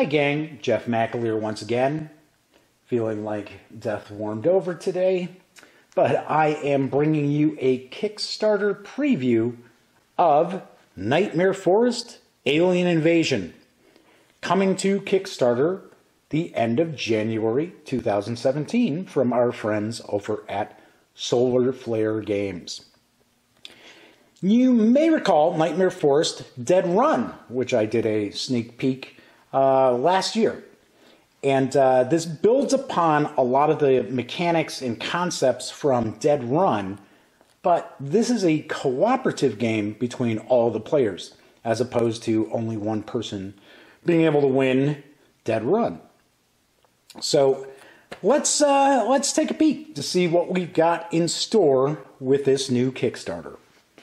Hi gang, Jeff McAleer once again. Feeling like death warmed over today, but I am bringing you a Kickstarter preview of Nightmare Forest: Alien Invasion, coming to Kickstarter the end of January 2017 from our friends over at Solar Flare Games. You may recall Nightmare Forest Dead Run, which I did a sneak peek last year. And this builds upon a lot of the mechanics and concepts from Dead Run, but this is a cooperative game between all the players, as opposed to only one person being able to win Dead Run. So let's take a peek to see what we've got in store with this new Kickstarter.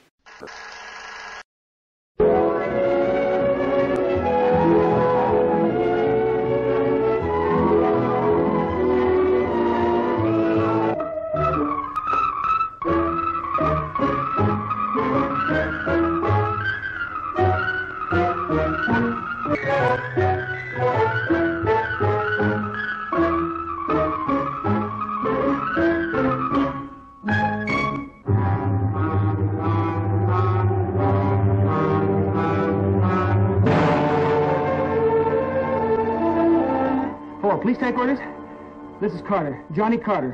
Hello, police headquarters? This is Carter, Johnny Carter.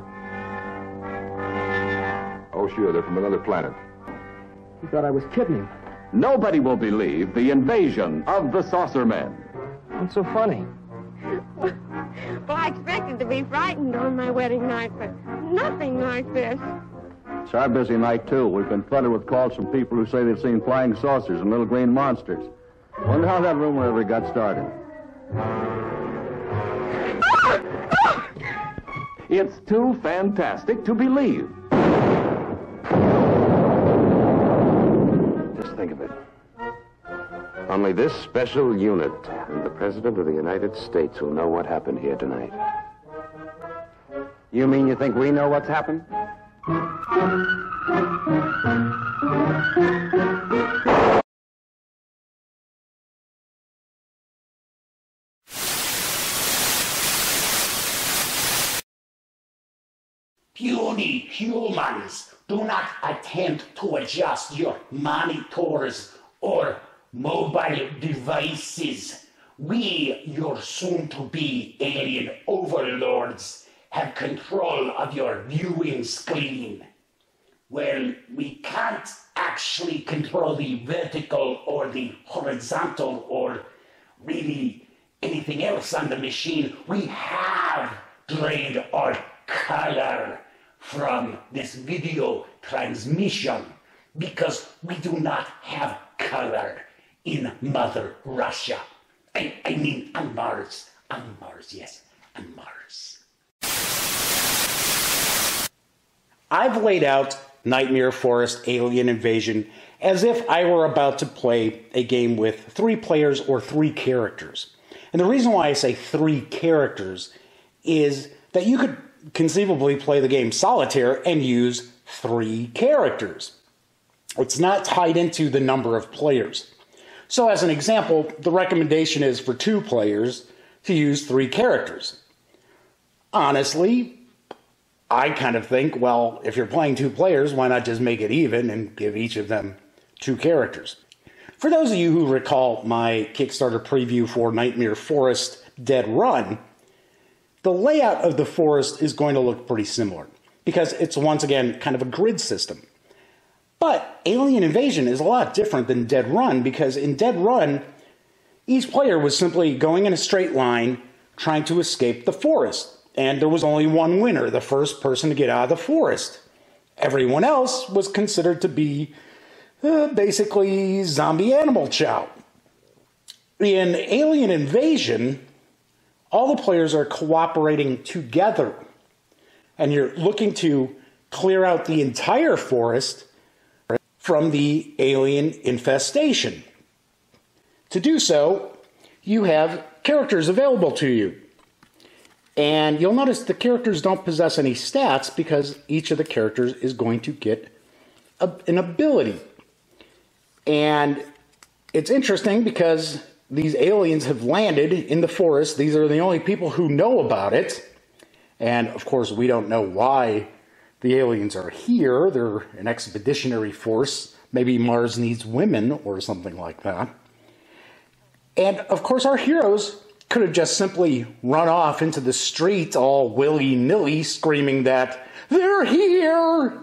Oh, sure, they're from another planet. He thought I was kidding him. Nobody will believe the invasion of the Saucer Men. What's so funny? Well, I expected to be frightened on my wedding night, but nothing like this. It's our busy night, too. We've been flooded with calls from people who say they've seen flying saucers and little green monsters. Wonder how that rumor ever got started. It's too fantastic to believe. Just think of it. Only this special unit and the President of the United States will know what happened here tonight. You mean you think we know what's happened? Puny humans, do not attempt to adjust your monitors or mobile devices. We, your soon-to-be alien overlords, have control of your viewing screen. Well, we can't actually control the vertical or the horizontal or really anything else on the machine. We have drained our color from this video transmission because we do not have color in Mother Russia. I mean on Mars. On Mars, yes, on Mars. I've laid out Nightmare Forest: Alien Invasion as if I were about to play a game with 3 players or 3 characters. And the reason why I say 3 characters is that you could conceivably play the game solitaire and use 3 characters. It's not tied into the number of players. So as an example, the recommendation is for 2 players to use 3 characters. Honestly, I kind of think, well, if you're playing 2 players, why not just make it even and give each of them 2 characters? For those of you who recall my Kickstarter preview for Nightmare Forest Dead Run, the layout of the forest is going to look pretty similar because it's once again kind of a grid system. But Alien Invasion is a lot different than Dead Run because in Dead Run, each player was simply going in a straight line trying to escape the forest. And there was only one winner, the first person to get out of the forest. Everyone else was considered to be basically zombie animal chow. In Alien Invasion, all the players are cooperating together, and you're looking to clear out the entire forest from the alien infestation. To do so, you have characters available to you. And you'll notice the characters don't possess any stats because each of the characters is going to get an ability. And it's interesting because these aliens have landed in the forest. These are the only people who know about it. And, of course, we don't know why the aliens are here. They're an expeditionary force. Maybe Mars needs women or something like that. And, of course, our heroes could have just simply run off into the street all willy-nilly screaming that they're here!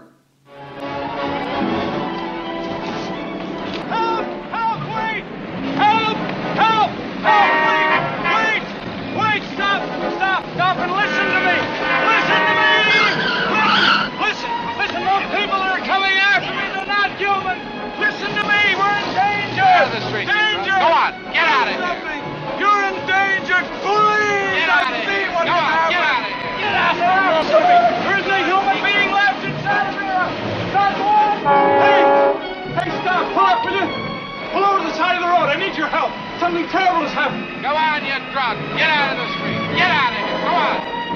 Help! Help! Wait! Help! Help! Help! Wait! Wait! Wait! Stop! Stop! Stop and listen to me! Listen to me! Listen! Listen! Those people that are coming after me, they're not human! Listen to me! We're in danger! Get out of the street! Danger! Go on! Get out of here! You're in danger! Please! Get out of here! Go on! Get out of here! Get out of here! There isn't a human being left inside of here! Not one! Hey! Hey, stop! Pull up, will you? Pull over to the side of the road. I need your help. Something terrible has happened. Go on, you drunk. Get out of the street. Get out of here. Go on.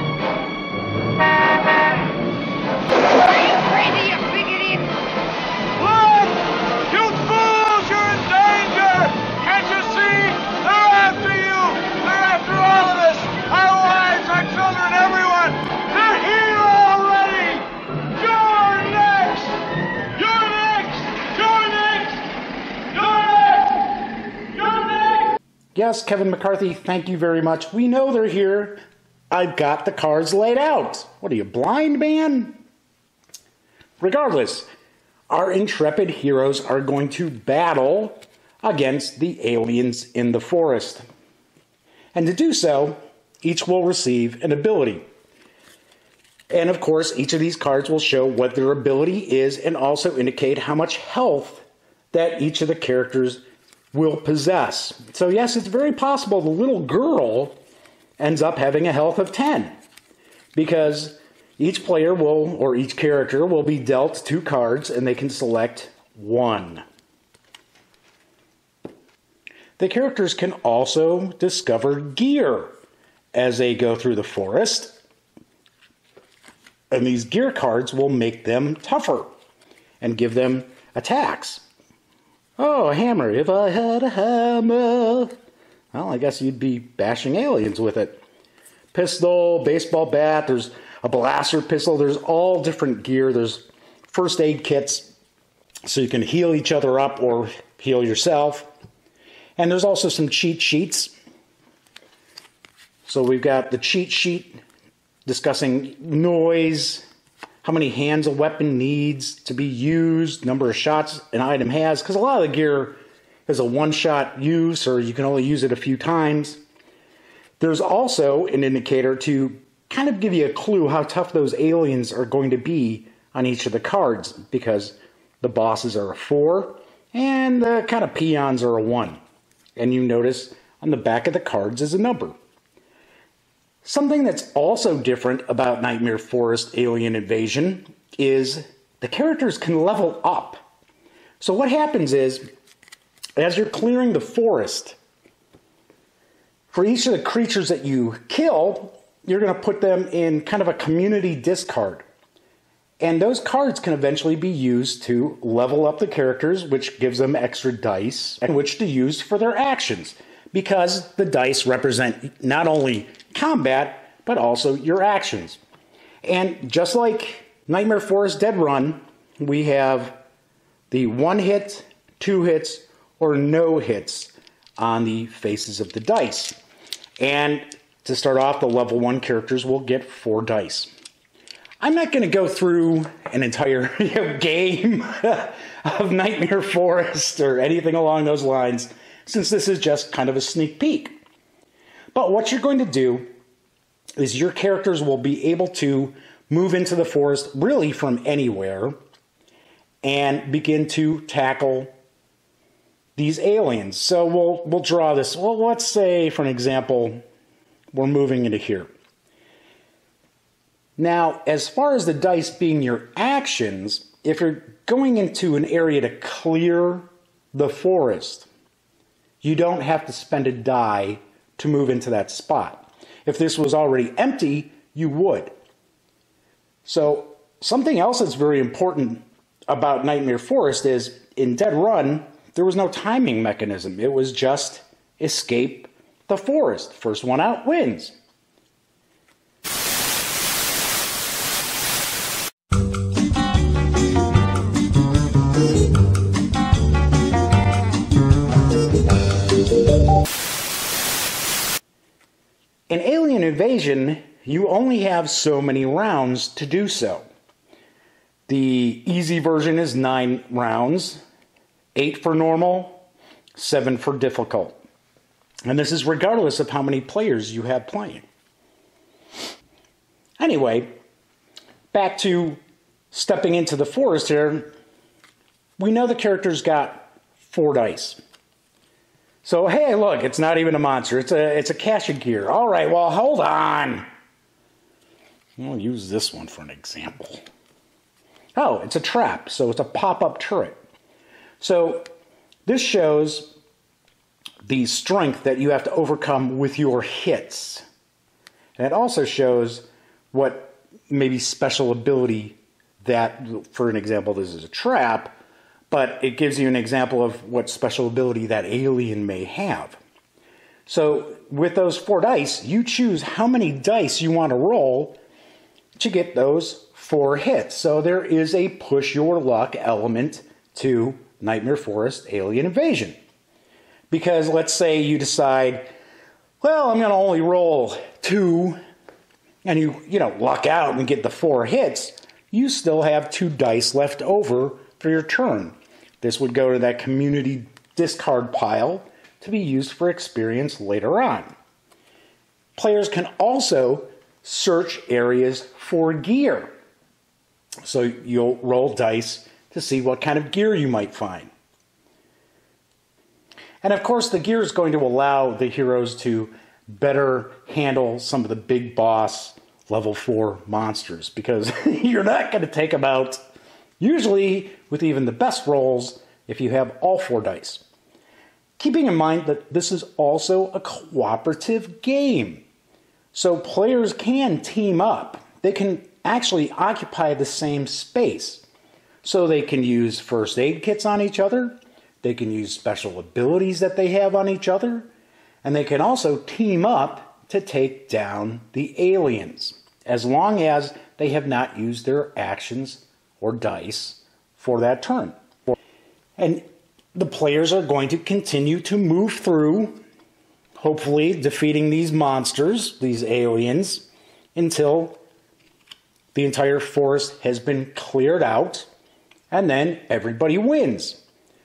Are you crazy, you big idiot? Look! You fools! You're in danger! Can't you see? They're after you! They're after all of us! Our wives, our children, everyone! They're here already! You're next! You're next! You're next! You're next! You're next! Yes, Kevin McCarthy, thank you very much. We know they're here. I've got the cards laid out. What are you, blind, man? Regardless, our intrepid heroes are going to battle against the aliens in the forest. And to do so, each will receive an ability. And of course, each of these cards will show what their ability is and also indicate how much health that each of the characters will possess. So yes, it's very possible the little girl ends up having a health of 10 because each player will, or each character will be dealt 2 cards and they can select 1. The characters can also discover gear as they go through the forest, and these gear cards will make them tougher and give them attacks. Oh, a hammer. If I had a hammer. Well, I guess you'd be bashing aliens with it. Pistol, baseball bat, there's a blaster pistol, there's all different gear. There's first aid kits so you can heal each other up or heal yourself. And there's also some cheat sheets. So we've got the cheat sheet discussing noise, how many hands a weapon needs to be used, number of shots an item has, because a lot of the gear is a one-shot use or you can only use it a few times. There's also an indicator to kind of give you a clue how tough those aliens are going to be on each of the cards, because the bosses are a 4 and the kind of peons are a 1. And you notice on the back of the cards is a number. Something that's also different about Nightmare Forest Alien Invasion is the characters can level up. So what happens is, as you're clearing the forest, for each of the creatures that you kill, you're going to put them in kind of a community discard. And those cards can eventually be used to level up the characters, which gives them extra dice, and which to use for their actions. Because the dice represent not only combat, but also your actions. And just like Nightmare Forest Dead Run, we have the 1 hit, 2 hits, or no hits on the faces of the dice. And to start off, the level 1 characters will get 4 dice. I'm not going to go through an entire game of Nightmare Forest or anything along those lines, since this is just kind of a sneak peek. But what you're going to do is your characters will be able to move into the forest really from anywhere and begin to tackle these aliens. So we'll draw this. Well, let's say, for an example, we're moving into here. Now, as far as the dice being your actions, if you're going into an area to clear the forest, you don't have to spend a die to move into that spot. If this was already empty, you would. So something else that's very important about Nightmare Forest is in Dead Run, there was no timing mechanism. It was just escape the forest. First one out wins. In Alien Invasion, you only have so many rounds to do so. The easy version is 9 rounds, 8 for normal, 7 for difficult. And this is regardless of how many players you have playing. Anyway, back to stepping into the forest here. We know the character's got 4 dice. So, hey, look, it's not even a monster. It's a cache of gear. All right, well, hold on. I'll use this one for an example. Oh, it's a trap, so it's a pop-up turret. So this shows the strength that you have to overcome with your hits. And it also shows what maybe special ability that, for an example, this is a trap, but it gives you an example of what special ability that alien may have. So with those 4 dice, you choose how many dice you want to roll to get those 4 hits. So there is a push your luck element to Nightmare Forest Alien Invasion. Because let's say you decide, well, I'm going to only roll 2, and you luck out and get the 4 hits, you still have 2 dice left over for your turn. This would go to that community discard pile to be used for experience later on. Players can also search areas for gear. So you'll roll dice to see what kind of gear you might find. And of course, the gear is going to allow the heroes to better handle some of the big boss level 4 monsters, because you're not going to take them out, usually with even the best rolls, if you have all 4 dice. Keeping in mind that this is also a cooperative game. So players can team up. They can actually occupy the same space. So they can use first aid kits on each other. They can use special abilities that they have on each other. And they can also team up to take down the aliens, as long as they have not used their actions or dice for that turn. And the players are going to continue to move through, hopefully defeating these monsters, these aliens, until the entire forest has been cleared out, and then everybody wins.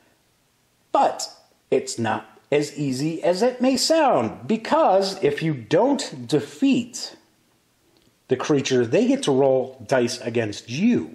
But it's not as easy as it may sound, because if you don't defeat the creature, they get to roll dice against you.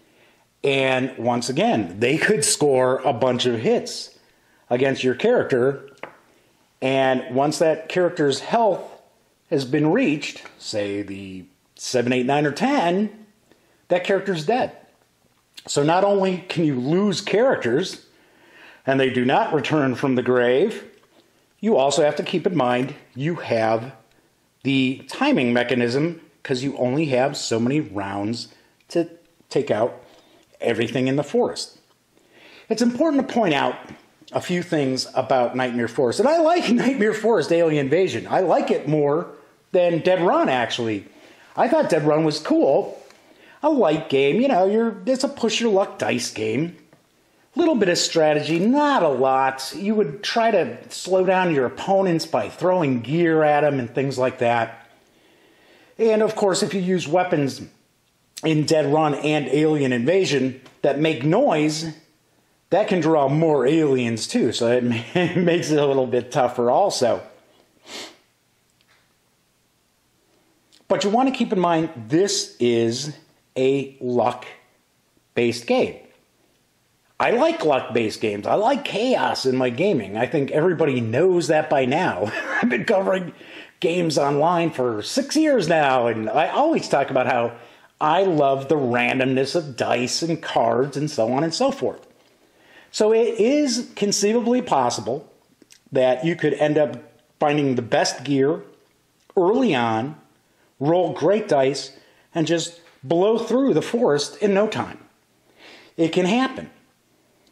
And once again, they could score a bunch of hits against your character. And once that character's health has been reached, say the 7, 8, 9, or 10, that character's dead. So not only can you lose characters, and they do not return from the grave, you also have to keep in mind you have the timing mechanism, because you only have so many rounds to take out everything in the forest. It's important to point out a few things about Nightmare Forest. And I like Nightmare Forest Alien Invasion. I like it more than Dead Run, actually. I thought Dead Run was cool. A light game, it's a push your luck dice game. A little bit of strategy, not a lot. You would try to slow down your opponents by throwing gear at them and things like that. And of course, if you use weapons in Dead Run and Alien Invasion that make noise, that can draw more aliens too, so it makes it a little bit tougher also. But you want to keep in mind, this is a luck-based game. I like luck-based games. I like chaos in my gaming. I think everybody knows that by now. I've been covering games online for 6 years now, and I always talk about how I love the randomness of dice and cards and so on and so forth. So it is conceivably possible that you could end up finding the best gear early on, roll great dice, and just blow through the forest in no time. It can happen.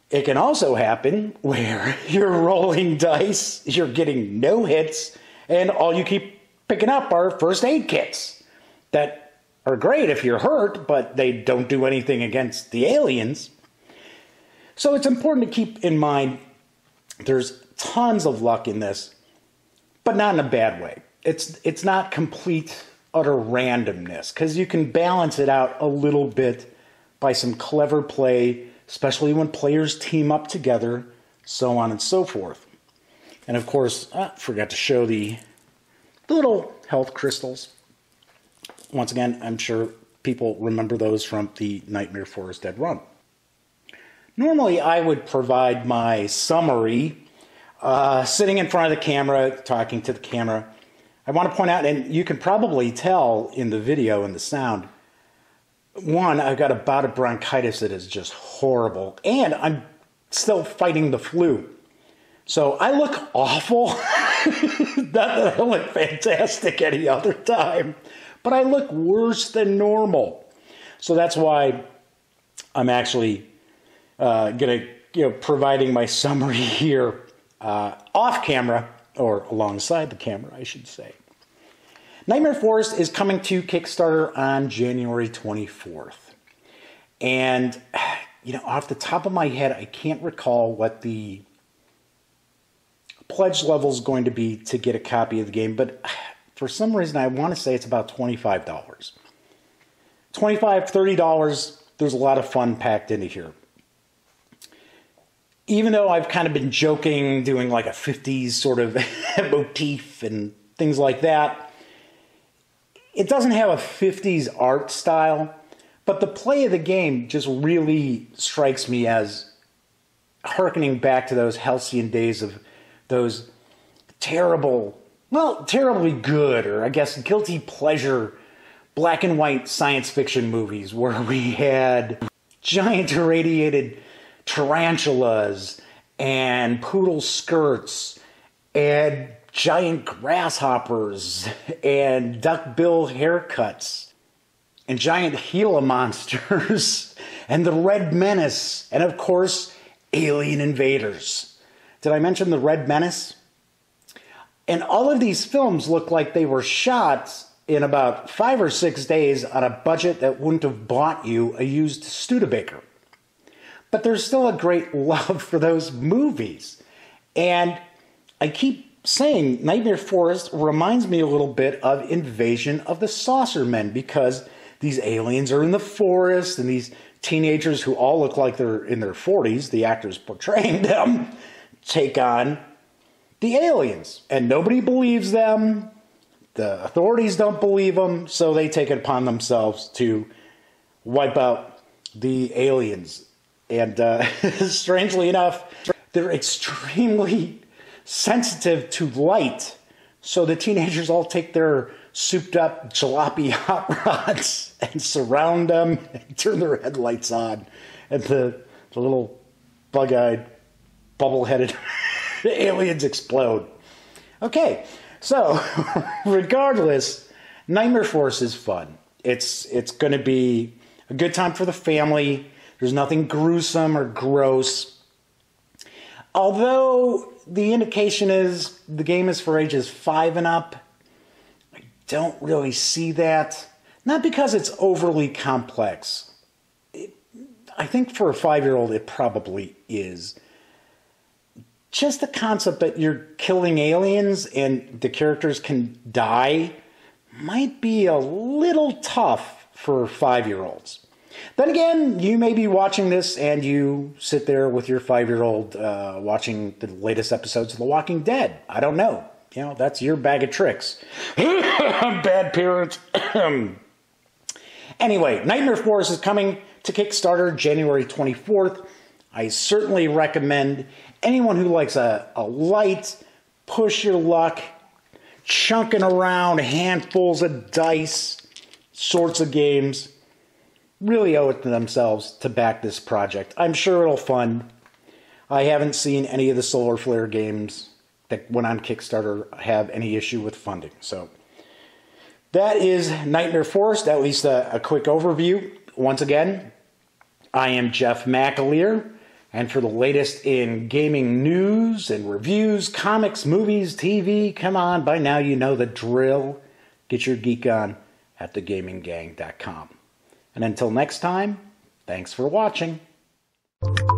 It can also happen where you're rolling dice, you're getting no hits, and all you keep picking up are first aid kits that are great if you're hurt, but they don't do anything against the aliens. So it's important to keep in mind there's tons of luck in this, but not in a bad way. It's not complete, utter randomness, because you can balance it out a little bit by some clever play, especially when players team up together, so on and so forth. And of course, I forgot to show the little health crystals. Once again, I'm sure people remember those from the Nightmare Forest Dead Run. Normally, I would provide my summary sitting in front of the camera, talking to the camera. I want to point out, and you can probably tell in the video and the sound, one, I've got a bout of bronchitis that is just horrible, and I'm still fighting the flu. So I look awful. Not that I look fantastic any other time, but I look worse than normal. So that's why I'm actually providing my summary here off camera, or alongside the camera, I should say. Nightmare Forest is coming to Kickstarter on January 24th. And, off the top of my head, I can't recall what the pledge level is going to be to get a copy of the game, but for some reason I want to say it's about $25. $25, $30, there's a lot of fun packed into here. Even though I've kind of been joking, doing like a 50s sort of motif and things like that, it doesn't have a 50s art style, but the play of the game just really strikes me as hearkening back to those halcyon days of those terribly good, or I guess guilty pleasure, black and white science fiction movies where we had giant irradiated tarantulas and poodle skirts and giant grasshoppers and duckbill haircuts and giant Gila monsters and the Red Menace and, of course, alien invaders. Did I mention the Red Menace? And all of these films look like they were shot in about 5 or 6 days on a budget that wouldn't have bought you a used Studebaker. But there's still a great love for those movies. And I keep saying Nightmare Forest reminds me a little bit of Invasion of the Saucermen, because these aliens are in the forest and these teenagers who all look like they're in their 40s, the actors portraying them, take on the aliens. And nobody believes them. The authorities don't believe them, so they take it upon themselves to wipe out the aliens. And strangely enough, they're extremely sensitive to light. So the teenagers all take their souped up jalopy hot rods and surround them and turn their headlights on. And the little bug-eyed, bubble-headed aliens explode. Okay, so regardless, Nightmare Force is fun. It's going to be a good time for the family. There's nothing gruesome or gross. Although the indication is the game is for ages 5 and up, I don't really see that. Not because it's overly complex. I think for a 5-year-old it probably is. Just the concept that you're killing aliens and the characters can die might be a little tough for 5-year-olds. Then again, you may be watching this and you sit there with your 5-year-old watching the latest episodes of The Walking Dead. I don't know. That's your bag of tricks. Bad parent. Anyway, Nightmare Forest is coming to Kickstarter January 24th. I certainly recommend anyone who likes a light, push your luck, chunking around handfuls of dice sorts of games, really owe it to themselves to back this project. I'm sure it'll fund. I haven't seen any of the Solar Flare games that went on Kickstarter have any issue with funding. So that is Nightmare Forest, at least a quick overview. Once again, I am Jeff McAleer. And for the latest in gaming news and reviews, comics, movies, TV, come on, by now you know the drill. Get your geek on at thegaminggang.com. And until next time, thanks for watching.